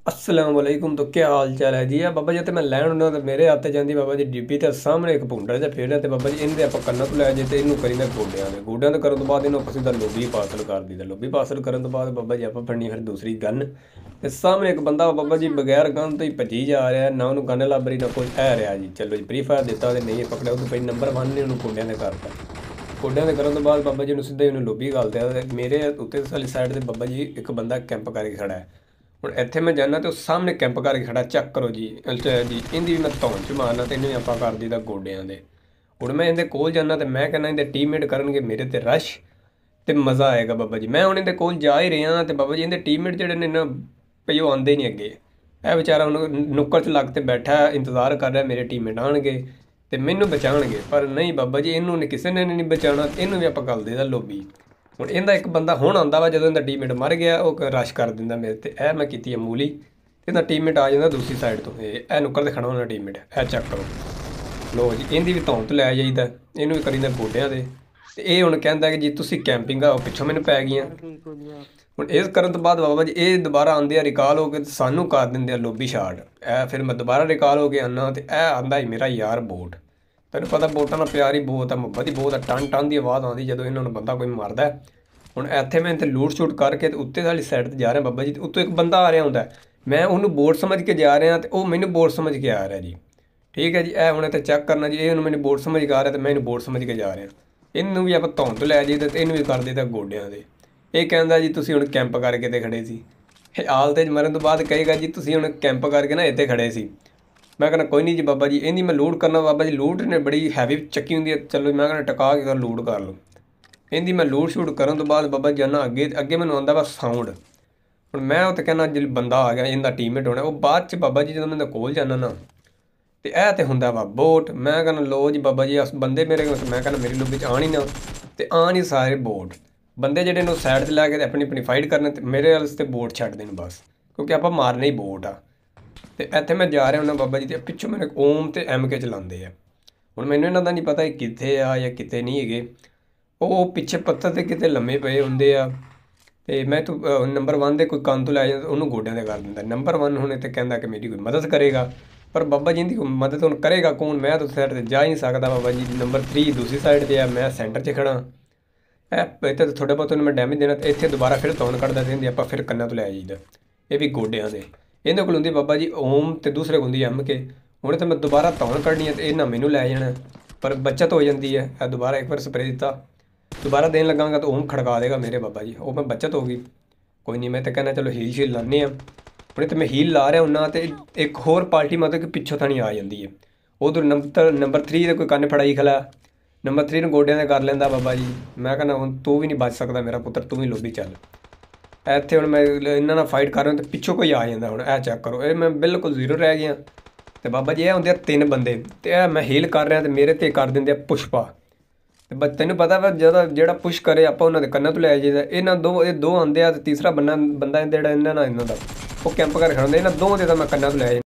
अस्सलाम वालेकुम। तो क्या हाल चाल है जी? बाबा जी, तो मैं लैन होना तो मेरे हत्थ जाती बाबा जी डिब्बी, तो सामने एक भुंडा जिहा फेरना, तो बाबा जी इनके आप कन्ना तो लै जे, तो इनू करीदा गोड्या तो करन तो बाद इन्हों सीधा लोबी पार्सल कर दी। लोबी पार्सल करन तो बाद बाबा जी आप फड़नी फिर दूसरी गन, ते सामने एक बंदा बाबा जी बगैर गन तो ही भजी जा रहा है, ना उन्होंने गन लभ रही ना कुछ है रहा जी। चलो जी प्री फायर दिता तो नहीं पकड़िया, उस भाई नंबर 1 ने उन्होंने गोड्या ने करता। गोड्या ने करन तो बाद बाबा जी सीधा ही उन्हें लोबी घल दिया। मेरे उत्ते वाली साइड से बाबा जी एक बंदा कैंप करके खड़ा है। ਹੁਣ ਇੱਥੇ ਮੈਂ ਜਾਣਾ ਤੇ ਉਹ ਸਾਹਮਣੇ ਕੈਂਪ ਕਰਕੇ ਖੜਾ, ਚੈੱਕ ਕਰੋ ਜੀ ਜੀ ਇਹਦੀ ਵੀ ਮੈਂ ਧੌਣ 'ਚ ਮਾਰਨਾ ਤੇ ਇਹਨੂੰ ਵੀ ਆਪਾਂ ਕਰ ਦਈਦਾ ਗੋਡਿਆਂ ਦੇ। ਹੁਣ ਮੈਂ ਇਹਦੇ ਕੋਲ ਜਾਣਾ ਤੇ ਮੈਂ ਕਹਿੰਦਾ ਇਹਦੇ ਟੀਮਮੇਟ ਕਰਨਗੇ ਮੇਰੇ ਤੇ ਰਸ਼, ਤੇ ਮਜ਼ਾ ਆਏਗਾ ਬਾਬਾ ਜੀ। ਮੈਂ ਹੁਣ ਇਹਦੇ ਕੋਲ ਜਾ ਹੀ ਰਿਹਾ ਤੇ ਬਾਬਾ ਜੀ ਇਹਦੇ ਟੀਮਮੇਟ ਜਿਹੜੇ ਨੇ ਨਾ ਭਈ ਉਹ ਆਉਂਦੇ ਨਹੀਂ ਅੱਗੇ। ਇਹ ਵਿਚਾਰਾ ਹੁਣ ਨੁੱਕਰ 'ਚ ਲੱਗ ਤੇ ਬੈਠਾ ਇੰਤਜ਼ਾਰ ਕਰ ਰਿਹਾ ਮੇਰੇ ਟੀਮਮੇਟ ਆਉਣਗੇ ਤੇ ਮੈਨੂੰ ਬਚਾਉਣਗੇ, ਪਰ ਨਹੀਂ ਬਾਬਾ ਜੀ ਇਹਨੂੰ ਕਿਸੇ ਨੇ ਨਹੀਂ ਬਚਾਉਣਾ। ਇਹਨੂੰ ਵੀ ਆਪਾਂ ਕਰ ਦੇਦਾ ਲੋਬੀ। ਹੁਣ ਇਹਦਾ ਇੱਕ ਬੰਦਾ ਹੁਣ ਆਉਂਦਾ ਵਾ, ਜਦੋਂ ਇਹਦਾ ਟੀਮਮੇਟ ਮਰ ਗਿਆ ਉਹ ਰਸ਼ ਕਰ ਦਿੰਦਾ ਮੇਰੇ ਤੇ। ਇਹ ਮੈਂ ਕੀਤੀ ਹੈ ਮੂਲੀ, ਤੇ ਇਹਦਾ ਟੀਮਮੇਟ ਆ ਜਾਂਦਾ ਦੂਸਰੀ ਸਾਈਡ ਤੋਂ। ਇਹ ਨੁੱਕਰ ਤੇ ਖੜਾ ਹੋਣਾ ਟੀਮਮੇਟ, ਇਹ ਚੈੱਕ ਕਰੋ। ਲੋ ਜੀ ਇਹਦੀ ਵੀ ਧੌਣ ਤੋਂ ਲੈ ਜਾਈਦਾ, ਇਹਨੂੰ ਵੀ ਕਰੀਦਾ ਗੋਡਿਆਂ ਦੇ। ਤੇ ਇਹ ਹੁਣ ਕਹਿੰਦਾ ਕਿ ਜੀ ਤੁਸੀਂ ਕੈਂਪਿੰਗ ਆ, ਪਿੱਛੋਂ ਮੈਨੂੰ ਪੈ ਗਈਆਂ। ਹੁਣ ਇਸ ਕਰਨ ਤੋਂ ਬਾਅਦ ਬਾਬਾ ਜੀ ਇਹ ਦੁਬਾਰਾ ਆਉਂਦੇ ਆ ਰਿਕਾਲ ਹੋ ਕੇ, ਸਾਨੂੰ ਕਰ ਦਿੰਦੇ ਆ ਲੋਬੀ ਸ਼ਾਟ। ਇਹ ਫਿਰ ਮੈਂ ਦੁਬਾਰਾ ਰਿਕਾਲ ਹੋ ਕੇ ਆਉਂਦਾ ਤੇ ਇਹ ਆਉਂਦਾ ਹੀ ਮੇਰਾ ਯਾਰ ਬੋਟ। ਤੈਨੂੰ ਪਤਾ ਬੋਟਾਂ ਨਾਲ ਪਿਆਰ ਹੀ ਬਹੁਤ ਆ, ਮੁਹੱਬਤ ਹੀ ਬਹੁਤ ਆ। ਟਨ ਟਨ ਦੀ ਆਵਾਜ਼ ਆਉਂਦੀ ਜਦੋਂ ਇਹਨਾਂ ਨੂੰ ਬੰਦਾ ਕੋਈ ਮਾਰਦਾ। ਹੁਣ ਇੱਥੇ ਮੈਂ ਇੱਥੇ ਲੂਟ ਸ਼ੂਟ ਕਰਕੇ ਤੇ ਉੱਤੇ ਵਾਲੀ ਸਾਈਡ 'ਤੇ ਜਾ ਰਿਹਾ ਬਾਬਾ ਜੀ, ਤੇ ਉੱਤੋਂ ਇੱਕ ਬੰਦਾ ਆ ਰਿਹਾ ਹੁੰਦਾ। ਮੈਂ ਉਹਨੂੰ ਬੋਟ ਸਮਝ ਕੇ ਜਾ ਰਿਹਾ ਤੇ ਉਹ ਮੈਨੂੰ ਬੋਟ ਸਮਝ ਕੇ ਆ ਰਿਹਾ ਜੀ। ਠੀਕ ਹੈ ਜੀ, ਇਹ ਹੁਣ ਇੱਥੇ ਚੈੱਕ ਕਰਨਾ ਜੀ। ਇਹ ਉਹਨੂੰ ਮੈਨੂੰ ਬੋਟ ਸਮਝ ਕੇ ਆ ਰਿਹਾ ਤੇ ਮੈਂ ਇਹਨੂੰ ਬੋਟ ਸਮਝ ਕੇ ਜਾ ਰਿਹਾ। ਇਹਨੂੰ ਵੀ ਆਪਾਂ ਧੌਣ ਤੋਂ ਲੈ ਜਾਈਦਾ ਤੇ ਇਹਨੂੰ ਵੀ ਕਰ ਦੇਈਦਾ ਗੋਡਿਆਂ ਦੇ। ਇਹ ਕਹਿੰਦਾ ਜੀ ਤੁਸੀਂ ਹੁਣ ਕੈਂਪ ਕਰਕੇ ਤੇ ਖੜੇ ਸੀ। ਇਹ ਆਲਤੇ 'ਚ ਮਰਨ ਤੋਂ ਬਾਅਦ ਕਹੇਗਾ ਜੀ ਤੁਸੀਂ ਹੁਣ ਕੈਂਪ ਕਰਕੇ ਨਾ ਇੱਥੇ ਖੜੇ ਸੀ। ਮੈਂ ਕਹਿੰਦਾ ਕੋਈ ਨਹੀਂ ਜੀ ਬਾਬਾ ਜੀ, ਇਹਦੀ ਮੈਂ ਲੂਟ ਕਰਨਾ। ਬਾਬਾ ਜੀ ਲੂਟ ਨੇ ਬੜੀ ਹੈਵੀ ਚੱਕੀ ਹੁੰਦੀ ਹੈ। ਚਲੋ ਮੈਂ ਕਹਿੰਦਾ ਟਕਾ ਕੇ ਲੂਟ ਕਰ ਲਓ। ਇਹਦੀ ਮੈਂ ਲੂਟ ਸ਼ੂਟ ਕਰਨ ਤੋਂ ਬਾਅਦ ਬਾਬਾ ਜੀ ਜਾਨਾ ਅੱਗੇ। ਅੱਗੇ ਮੈਨੂੰ ਆਉਂਦਾ ਵਾ ਸਾਊਂਡ। ਹੁਣ ਮੈਂ ਉਹ ਤਾਂ ਕਹਿੰਦਾ ਜਿਹੜਾ ਬੰਦਾ ਆ ਗਿਆ ਇਹਦਾ ਟੀਮਮੇਟ ਹੋਣਾ। ਉਹ ਬਾਅਦ 'ਚ ਬਾਬਾ ਜੀ ਜਦੋਂ ਮੈਂ ਕੋਲ ਜਾਂਦਾ ਨਾ ਤੇ ਇਹ ਤਾਂ ਹੁੰਦਾ ਵਾ ਬੋਟ। ਮੈਂ ਕਹਿੰਦਾ ਲੋ ਜੀ ਬਾਬਾ ਜੀ ਉਸ ਬੰਦੇ ਮੇਰੇ ਮੈਂ ਕਹਿੰਦਾ ਮੇਰੀ ਲੋਬੀ 'ਚ ਆਣ ਹੀ ਨਾ, ਤੇ ਆਣ ਹੀ ਸਾਰੇ ਬੋਟ। ਬੰਦੇ ਜਿਹੜੇ ਨੂੰ ਸਾਈਡ 'ਤੇ ਲੈ ਕੇ ਆਪਣੀ ਆਪਣੀ ਫਾਈਟ ਕਰਨੇ, ਤੇ ਮੇਰੇ ਵਾਲੇ 'ਤੇ ਬੋਟ ਛੱਡ ਦੇਣ ਬਸ, ਕਿਉਂਕਿ ਆਪਾਂ ਮਾਰਨੇ ਹੀ ਬੋਟ ਆ। ਤੇ ਇੱਥੇ ਮੈਂ ਜਾ ਰਿਹਾ ਹੁੰਦਾ ਬਾਬਾ ਜੀ, ਤੇ ਪਿੱਛੋਂ ਮੈਨੂੰ ਓਮ ਤੇ MK ਚਲਾਉਂਦੇ ਆ। ਹੁਣ ਮੈਨੂੰ ਇਹਨਾਂ ਦਾ ਨਹੀਂ ਪਤਾ ਇਹ ਕਿੱਥੇ ਆ ਜਾਂ ਕਿਤੇ ਨਹੀਂ ਹੈਗੇ। ਉਹ ਪਿੱਛੇ ਪੱਥਰ 'ਤੇ ਕਿਤੇ ਲੰਮੇ ਪਏ ਹੁੰਦੇ ਆ। ਤੇ ਮੈਂ ਤੂੰ ਨੰਬਰ 1 ਦੇ ਕੋਈ ਕੰਨ ਤੋਂ ਲੈ ਜਾਂਦਾ, ਉਹਨੂੰ ਗੋਡਿਆਂ 'ਤੇ ਕਰ ਦਿੰਦਾ। ਨੰਬਰ 1 ਹੁਣ ਇੱਥੇ ਕਹਿੰਦਾ ਕਿ ਮੇਰੀ ਕੋਈ ਮਦਦ ਕਰੇਗਾ, ਪਰ ਬਾਬਾ ਜੀ ਦੀ ਮਦਦ ਹੁਣ ਕਰੇਗਾ ਕੌਣ? ਮੈਂ ਤਾਂ ਸਾਈਡ 'ਤੇ ਜਾ ਹੀ ਨਹੀਂ ਸਕਦਾ ਬਾਬਾ ਜੀ। ਨੰਬਰ 3 ਦੂਸਰੀ ਸਾਈਡ 'ਤੇ ਆ, ਮੈਂ ਸੈਂਟਰ 'ਚ ਖੜਾ। ਇਹ ਇੱਥੇ ਥੋੜ੍ਹਾ ਬਹੁਤ ਉਹਨੂੰ ਮੈਂ ਡੈਮੇਜ ਦੇਣਾ, ਤੇ ਇੱਥੇ ਦੁਬਾਰਾ ਫਿਰ ਧੌਣ ਕੱਢਦਾ ਦਿੰਦੀ। ਆਪਾਂ ਫਿਰ ਕੰਨਾਂ ਤੋਂ ਲੈ ਜਾਈਦਾ, ਇਹ ਵੀ ਗੋਡਿਆਂ ਦੇ। ਇਹਦੇ ਕੋਲ ਹੁੰਦੀ ਬਾਬਾ ਜੀ ਓਮ, ਤੇ ਦੂਸਰੇ ਕੋਲ ਹੁੰਦੀ MK। ਹੁਣ ਤਾਂ ਮੈਂ ਦੁਬਾਰਾ ਧੌਣ ਕੱਢਣੀ ਹੈ ਤੇ ਇਹਨਾਂ ਮੈਨੂੰ ਲੈ ਜਾਣਾ, ਪਰ ਬੱਚਤ ਹੋ ਜਾਂਦੀ ਹੈ। ਇਹ ਦੁਬਾਰਾ ਇੱਕ ਵਾਰ ਸਪਰੇਅ ਦਿੱਤਾ, ਦੁਬਾਰਾ ਦੇਣ ਲੱਗਾਂਗਾ ਤਾਂ ਓਮ ਖੜਕਾ ਦੇਗਾ ਮੇਰੇ ਬਾਬਾ ਜੀ। ਉਹ ਮੈਂ ਬੱਚਤ ਹੋ ਗਈ। ਕੋਈ ਨਹੀਂ, ਮੈਂ ਤਾਂ ਕਹਿੰਦਾ ਚਲੋ ਹੀਲ ਸ਼ੀਲ ਲਾਉਂਦੇ ਹਾਂ। ਹੁਣ ਤਾਂ ਮੈਂ ਹੀਲ ਲਾ ਰਿਹਾ ਹੁੰਨਾ, ਤੇ ਇੱਕ ਹੋਰ ਪਾਰਟੀ ਮਤਲਬ ਕਿ ਪਿੱਛੋਂ ਥਾਣੀ ਆ ਜਾਂਦੀ ਹੈ। ਉਧਰ ਨੰਬਰ 3 ਦੇ ਕੋਈ ਕੰਨ ਫੜਾਈ ਖਲਾ। ਨੰਬਰ 3 ਨੂੰ ਗੋਡਿਆਂ 'ਤੇ ਕਰ ਲੈਂਦਾ ਬਾਬਾ ਜੀ। ਮੈਂ ਕਹਿੰਦਾ ਹੁਣ ਤੂੰ ਵੀ ਨਹੀਂ ਬਚ ਸਕਦਾ ਮੇਰਾ ਪੁੱਤਰ, ਤੂੰ ਵੀ ਲੋਬੀ ਚੱਲ। ਇੱਥੇ ਹੁਣ ਮੈਂ ਇਹਨਾਂ ਨਾਲ ਫਾਈਟ ਕਰ ਰਿਹਾ ਤੇ ਪਿੱਛੋਂ ਕੋਈ ਆ ਜਾਂਦਾ। ਹੁਣ ਇਹ ਚੈੱਕ ਕਰੋ, ਇਹ ਮੈਂ ਬਿਲਕੁਲ 0 ਰਹਿ ਗਿਆ। ਤੇ ਬਾਬਾ ਜੀ ਇਹ ਹੁੰਦੇ ਆ 3 ਬੰਦੇ, ਤੇ ਇਹ ਮੈਂ ਹੀਲ ਕਰ ਰਿਹਾ ਤੇ ਮੇਰੇ 'ਤੇ ਕਰ ਦਿੰਦੇ ਆ ਪੁਸ਼ਪਾ। ਤੇ ਬਸ ਤੈਨੂੰ ਪਤਾ ਵਾ ਜਿਹੜਾ ਪੁਸ਼ ਕਰੇ ਆਪਾਂ ਉਹਨਾਂ ਦੇ ਕੰਨਾਂ ਤੋਂ ਲੈ ਜਾਈਦਾ। ਇਹ ਦੋ ਆਉਂਦੇ ਆ, ਤੇ ਤੀਸਰਾ ਬੰਦਾ ਜਿਹੜਾ ਇਹਨਾਂ ਦਾ ਉਹ ਕੈਂਪ ਕਰ ਖੜਾਉਂਦੇ। ਇਹਨਾਂ ਦੋਵਾਂ ਦੇ ਤਾਂ ਮੈਂ ਕੰਨਾਂ ਤੋਂ ਲੈ